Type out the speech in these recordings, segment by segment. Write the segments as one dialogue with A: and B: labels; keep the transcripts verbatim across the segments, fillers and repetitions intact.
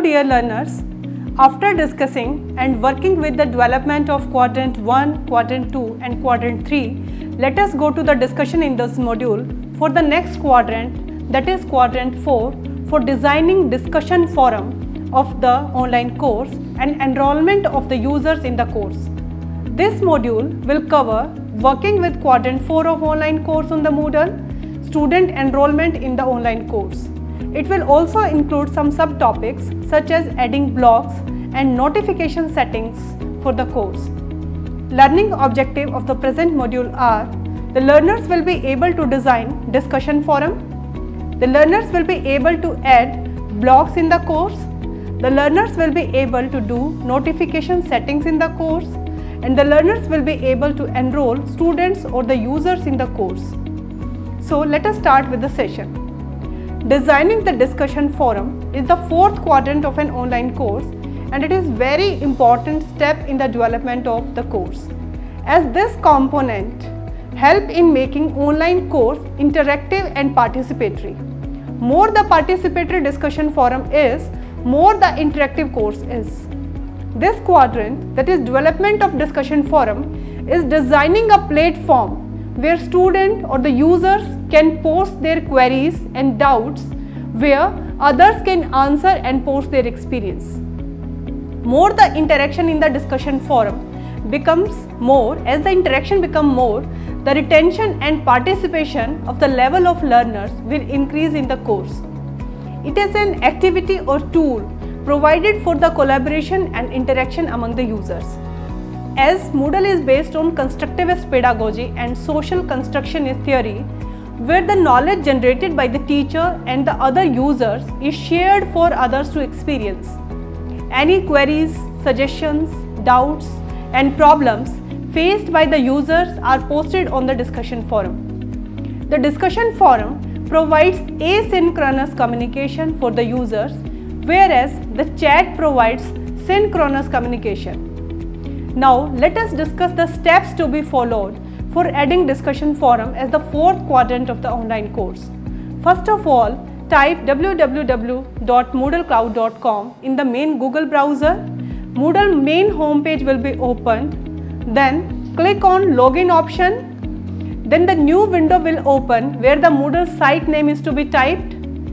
A: dear learners, after discussing and working with the development of quadrant one, quadrant two and quadrant three, let us go to the discussion in this module for the next quadrant, that is quadrant four, for designing discussion forum of the online course and enrollment of the users in the course. This module will cover working with quadrant four of online course on the Moodle, student enrollment in the online course. It will also include some subtopics such as adding blocks and notification settings for the course. Learning objective of the present module are: the learners will be able to design discussion forum, the learners will be able to add blocks in the course, the learners will be able to do notification settings in the course, and the learners will be able to enroll students or the users in the course. So let us start with the session. Designing the discussion forum is the fourth quadrant of an online course, and it is very important step in the development of the course, as this component help in making online course interactive and participatory. More the participatory discussion forum is, more the interactive course is. This quadrant, that is development of discussion forum, is designing a platform where students or the users can post their queries and doubts, where others can answer and post their experience. More the interaction in the discussion forum becomes more, as the interaction become more, the retention and participation of the level of learners will increase in the course. It is an activity or tool provided for the collaboration and interaction among the users. As Moodle is based on constructivist pedagogy and social constructionist theory, where the knowledge generated by the teacher and the other users is shared for others to experience. Any queries, suggestions, doubts and problems faced by the users are posted on the discussion forum. The discussion forum provides asynchronous communication for the users, whereas the chat provides synchronous communication. Now let us discuss the steps to be followed for adding discussion forum as the fourth quadrant of the online course. First of all, type w w w dot moodle cloud dot com in the main Google browser. Moodle main homepage will be opened. Then click on login option. Then the new window will open where the Moodle site name is to be typed.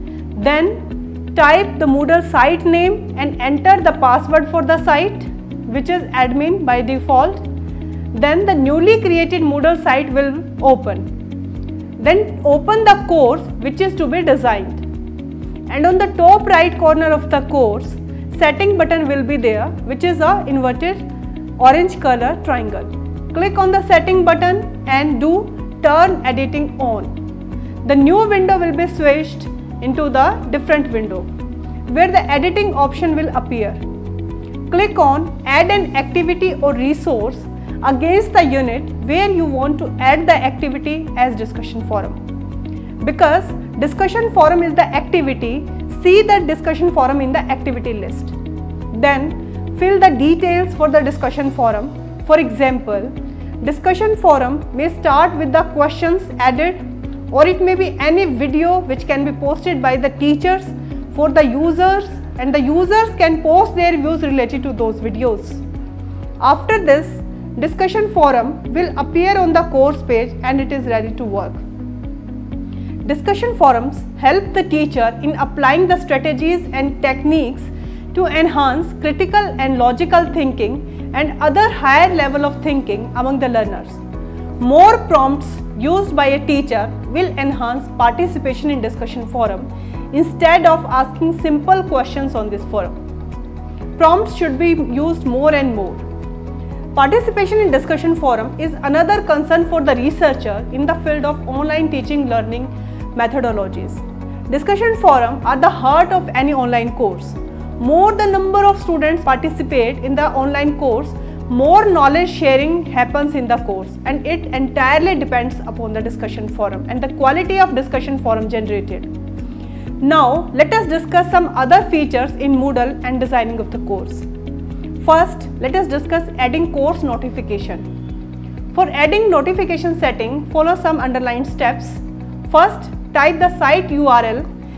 A: Then type the Moodle site name and enter the password for the site, which is admin by default. Then the newly created Moodle site will open. Then open the course which is to be designed. And on the top right corner of the course, setting button will be there, which is a inverted orange color triangle. Click on the setting button and do turn editing on. The new window will be switched into the different window where the editing option will appear. Click on add an activity or resource against the unit where you want to add the activity as discussion forum. Because discussion forum is the activity, see the discussion forum in the activity list. Then fill the details for the discussion forum. For example, discussion forum may start with the questions added, or it may be any video which can be posted by the teachers for the users, and the users can post their views related to those videos. After this, discussion forum will appear on the course page and it is ready to work. Discussion forums help the teacher in applying the strategies and techniques to enhance critical and logical thinking and other higher level of thinking among the learners. More prompts used by a teacher will enhance participation in discussion forum instead of asking simple questions on this forum. Prompts should be used more and more. Participation in discussion forum is another concern for the researcher in the field of online teaching learning methodologies. Discussion forum are the heart of any online course. More the number of students participate in the online course, more knowledge sharing happens in the course, and it entirely depends upon the discussion forum and the quality of discussion forum generated. Now let us discuss some other features in Moodle and designing of the course. First, let us discuss adding course notification. For adding notification setting, follow some underlined steps. First, type the site U R L,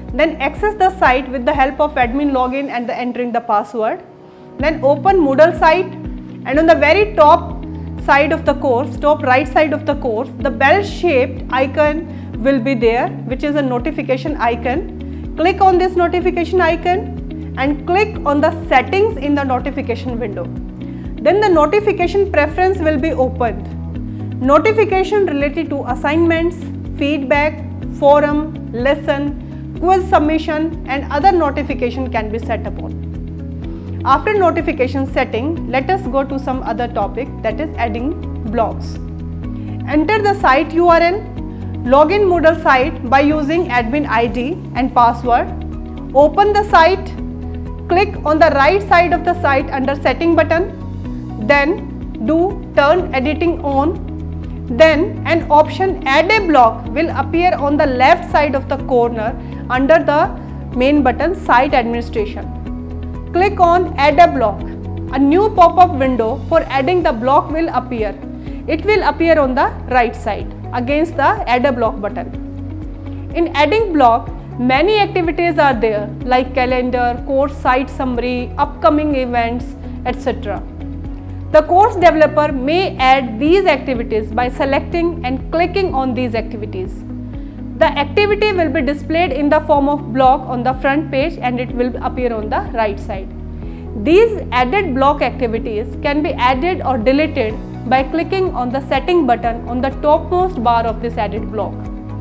A: Then access the site with the help of admin login and the entering the password. Then open Moodle site, and on the very top side of the course, top right side of the course, the bell shaped icon will be there, which is a notification icon. Click on this notification icon and click on the settings in the notification window. Then the notification preference will be opened. Notification related to assignments, feedback, forum, lesson, quiz submission and other notification can be set upon. After notification setting, let us go to some other topic, that is adding blogs. Enter the site U R L, log in Moodle site by using admin I D and password. Open the site, click on the right side of the site under setting button, then do turn editing on. Then an option add a blog will appear on the left side of the corner under the main button site administration. Click on add a blog. A new pop-up window for adding the block will appear. It will appear on the right side against the add a block button. In adding block, many activities are there like calendar, course site summary, upcoming events, et cetera. The course developer may add these activities by selecting and clicking on these activities. The activity will be displayed in the form of block on the front page and it will appear on the right side. These added block activities can be added or deleted by clicking on the setting button on the topmost bar of this added block.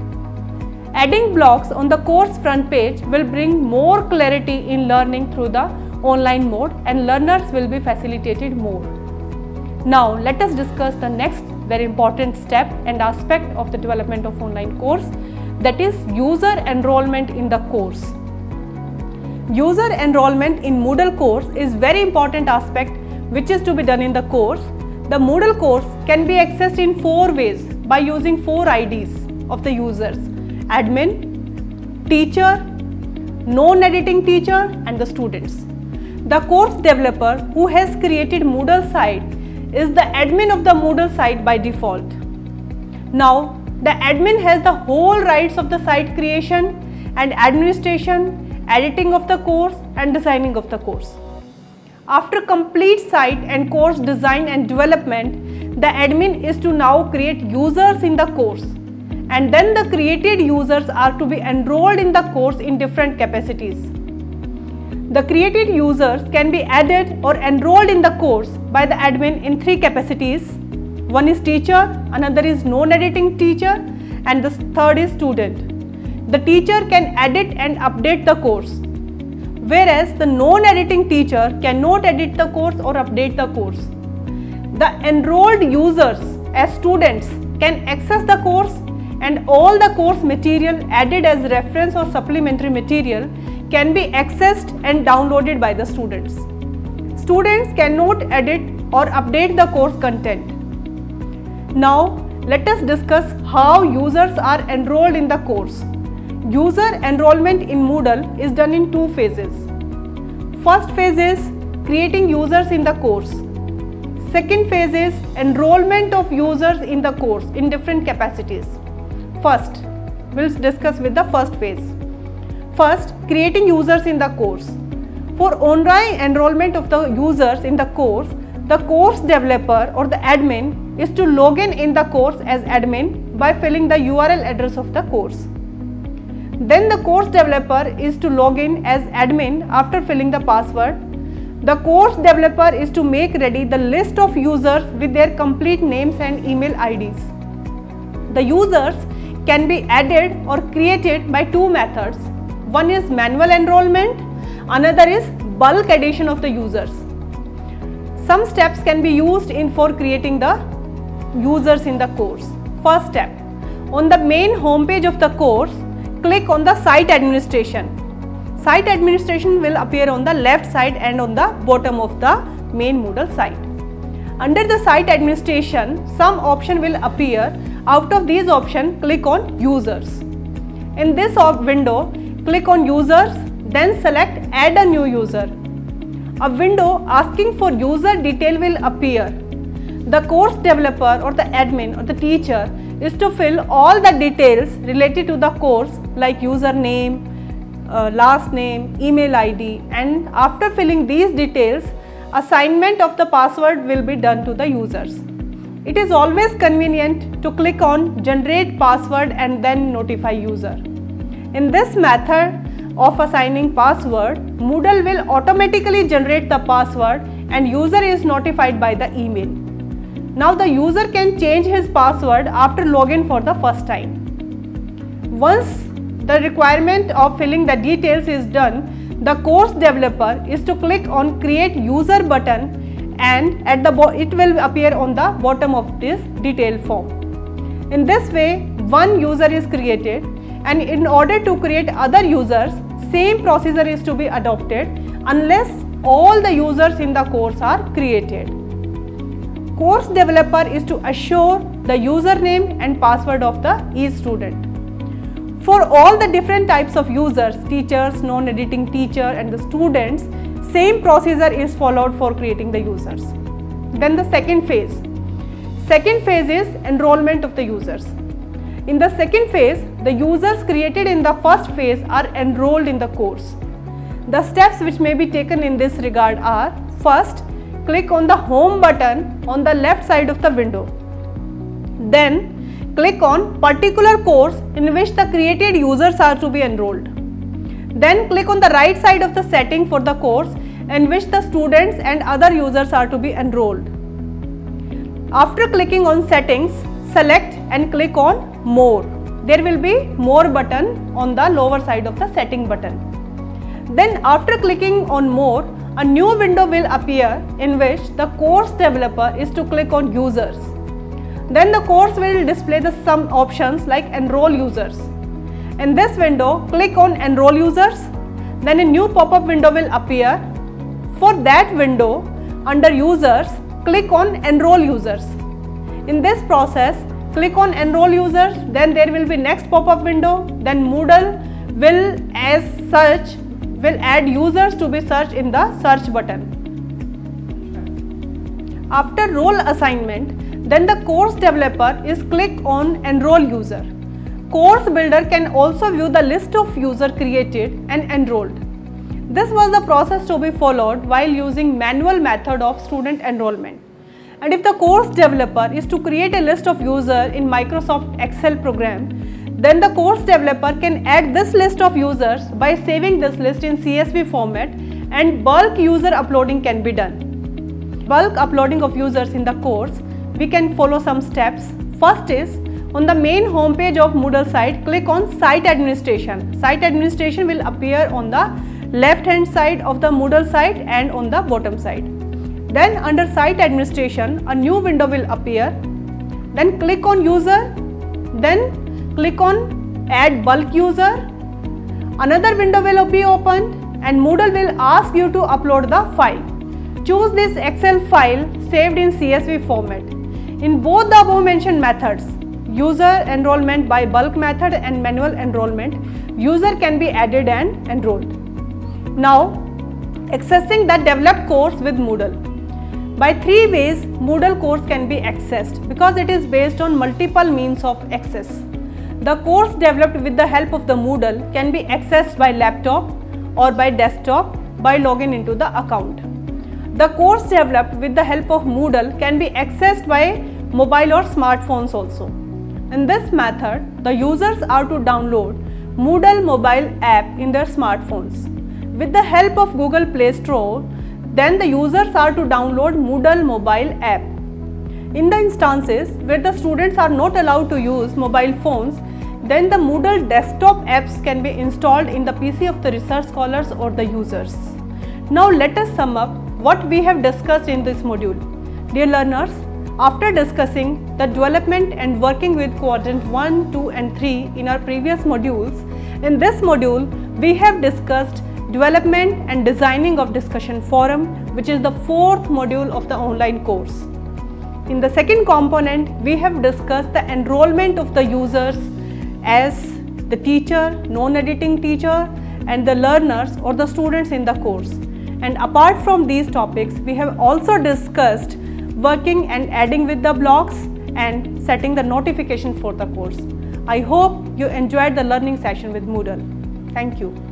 A: Adding blocks on the course front page will bring more clarity in learning through the online mode and learners will be facilitated more. Now let us discuss the next very important step and aspect of the development of online course, that is user enrollment in the course. User enrollment in Moodle course is very important aspect which is to be done in the course. The Moodle course can be accessed in four ways by using four I Ds of the users: admin, teacher, non-editing teacher and the students. The course developer who has created Moodle site is the admin of the Moodle site by default. Now the admin has the whole rights of the site creation and administration, editing of the course and designing of the course. After complete site and course design and development, the admin is to now create users in the course, and then the created users are to be enrolled in the course in different capacities. The created users can be added or enrolled in the course by the admin in three capacities. One is teacher, another is non-editing teacher and the third is student. The teacher can edit and update the course, whereas the non-editing teacher cannot edit the course or update the course. The enrolled users as students can access the course and all the course material added as reference or supplementary material can be accessed and downloaded by the students. Students cannot edit or update the course content. Now let us discuss how users are enrolled in the course. User enrollment in Moodle is done in two phases. First phase is creating users in the course. Second phase is enrollment of users in the course in different capacities. First, we'll discuss with the first phase. First, creating users in the course. For online enrollment of the users in the course, the course developer or the admin is to log in in the course as admin by filling the U R L address of the course. Then the course developer is to log in as admin after filling the password. The course developer is to make ready the list of users with their complete names and email I Ds. The users can be added or created by two methods. One is manual enrollment, another is bulk addition of the users. Some steps can be used in for creating the users in the course. First step, on the main home page of the course, click on the site administration. Site administration will appear on the left side and on the bottom of the main Moodle site. Under the site administration, some option will appear. Out of these options, click on users. In this window, click on users, then select add a new user. A window asking for user detail will appear. The course developer or the admin or the teacher is to fill all the details related to the course like username, uh, last name, email I D, and after filling these details, assignment of the password will be done to the users. It is always convenient to click on generate password and then notify user. In this method of assigning password, Moodle will automatically generate the password and user is notified by the email. Now the user can change his password after login for the first time. Once the requirement of filling the details is done, the course developer is to click on create user button and at the it will appear on the bottom of this detail form. In this way, one user is created, and in order to create other users, same procedure is to be adopted unless all the users in the course are created. Course developer is to assure the username and password of the each student. For all the different types of users, teachers, non-editing teacher and the students, same procedure is followed for creating the users. Then the second phase. Second phase is enrollment of the users. In the second phase, the users created in the first phase are enrolled in the course. The steps which may be taken in this regard are: first, click on the home button on the left side of the window. Then, click on particular course in which the created users are to be enrolled. Then click on the right side of the setting for the course in which the students and other users are to be enrolled. After clicking on settings, select and click on more. There will be more button on the lower side of the setting button. Then after clicking on more, a new window will appear in which the course developer is to click on users. Then the course will display the some options like enroll users. In this window, click on enroll users. Then a new pop-up window will appear. For that window, under users, click on enroll users. In this process, click on enroll users, then there will be next pop-up window. Then Moodle will as such will add users to be searched in the search button. After role assignment, then the course developer is click on enroll user. Course builder can also view the list of user created and enrolled. This was the process to be followed while using manual method of student enrollment. And if the course developer is to create a list of users in Microsoft Excel program, then the course developer can add this list of users by saving this list in C S V format, and bulk user uploading can be done. Bulk uploading of users in the course, we can follow some steps. First is, on the main home page of Moodle site, click on Site Administration. Site Administration will appear on the left hand side of the Moodle site and on the bottom side. Then under Site Administration, a new window will appear. Then click on User. Then click on Add Bulk User. Another window will be opened and Moodle will ask you to upload the file. Choose this Excel file saved in C S V format. In both the above mentioned methods, user enrollment by bulk method and manual enrollment, user can be added and enrolled. Now, accessing the developed course with Moodle. By three ways, Moodle course can be accessed because it is based on multiple means of access. The course developed with the help of the Moodle can be accessed by laptop or by desktop by logging into the account. The course developed with the help of Moodle can be accessed by mobile or smartphones also. In this method, the users are to download Moodle mobile app in their smartphones. With the help of Google Play Store, then the users are to download Moodle mobile app. In the instances where the students are not allowed to use mobile phones, then the Moodle desktop apps can be installed in the P C of the research scholars or the users. Now let us sum up what we have discussed in this module. Dear learners, after discussing the development and working with quadrant one, two and three in our previous modules, in this module we have discussed development and designing of discussion forum, which is the fourth module of the online course. In the second component, we have discussed the enrollment of the users as the teacher, non-editing teacher and the learners or the students in the course. And apart from these topics, we have also discussed working and adding with the blocks and setting the notification for the course. I hope you enjoyed the learning session with Moodle. Thank you.